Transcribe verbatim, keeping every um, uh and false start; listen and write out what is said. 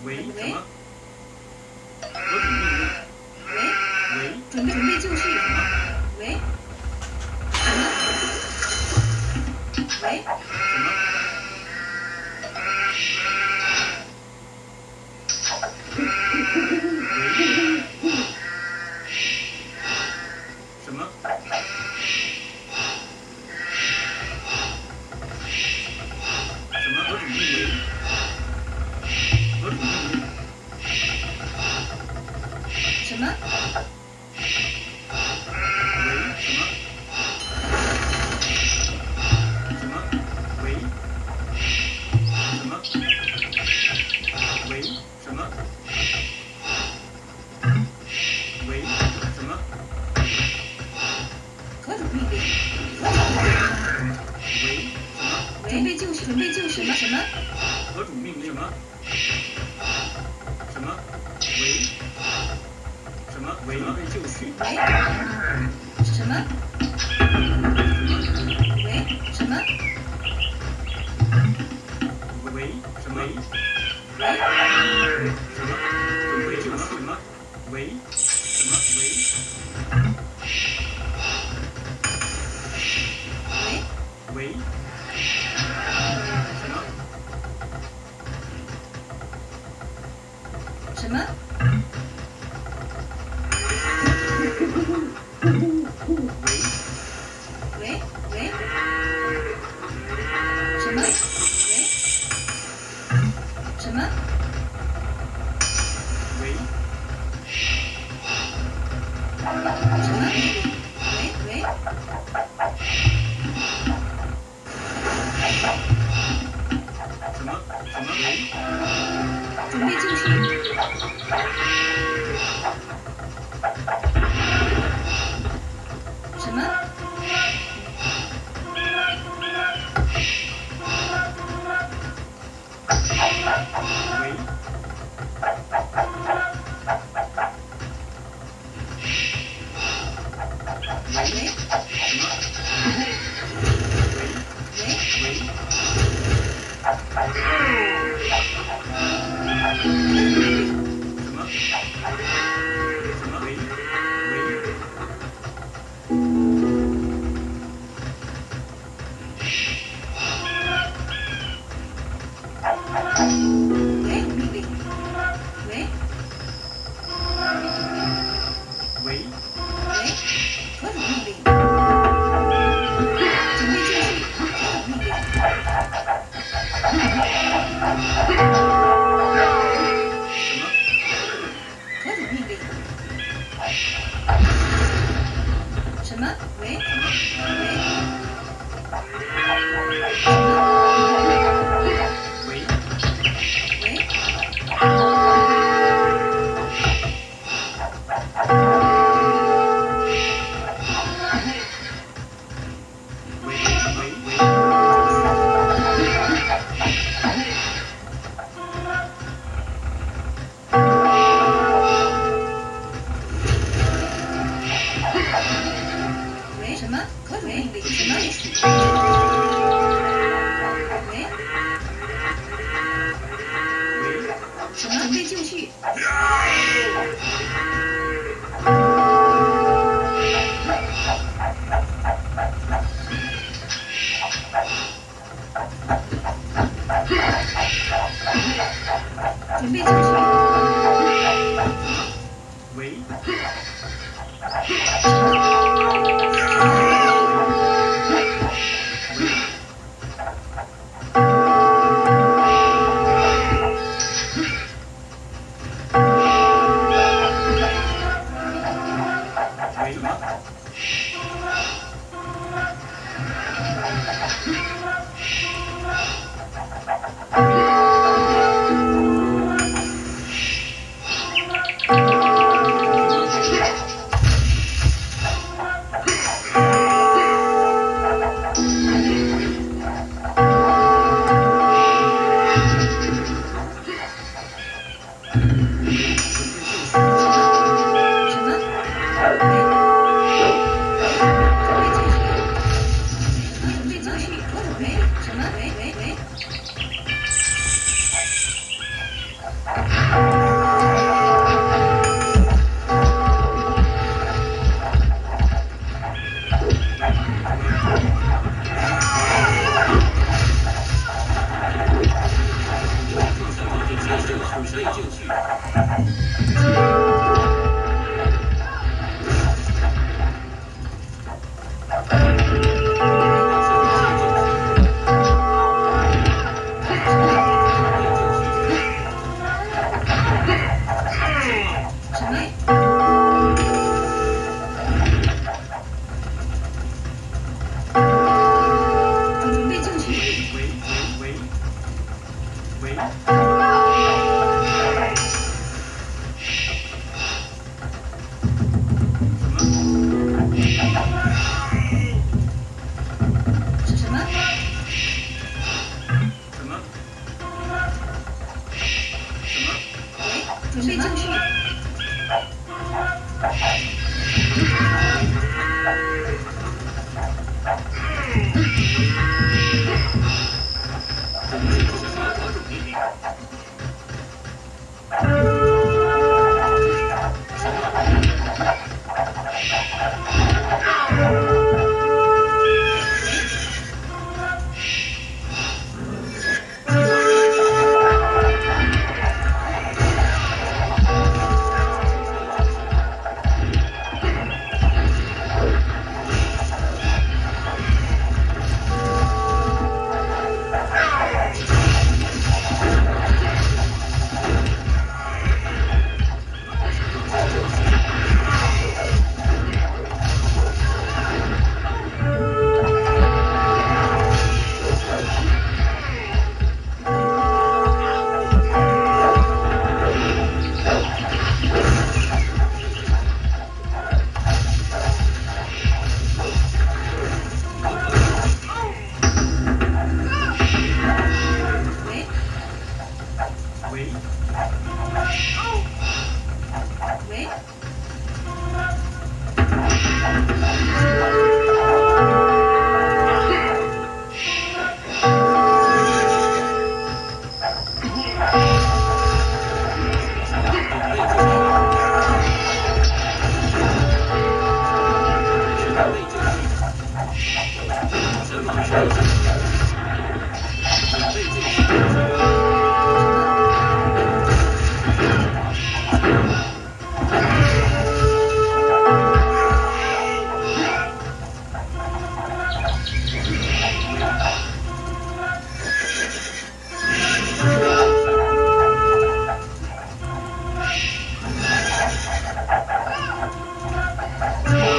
喂什么？何主命令？ 喂喂准备准备就绪。喂什么？喂什么？什么？什么？何主命令？何主命令？ 什么？ 喂什么？什么？喂什么？喂什么？喂什么？ 何主命令？ 喂什么？ 准备就绪，准备就绪。什么什么？ 何主命令什么？什么？喂什么？喂准备就绪。 喂什么？喂什么？ 喂什么？ 喂什么？准备就绪什么？喂什么？喂喂喂什么？ 什么？喂喂什么？喂什么？ 喂什么？喂喂什么？什么？喂准备就绪。什么？ 喂喂什么？ 喂喂什么？什么？喂喂喂命令。喂喂喂何主命令？准备就绪。何主命令？ 什么？ 何主命令？什么？喂什么？ 喂什么？ 喂喂喂喂喂喂什么？何主命令？什么？喂喂什么？准备就绪。准备就绪。 喂喂什么？ 准备就绪。 Thank you.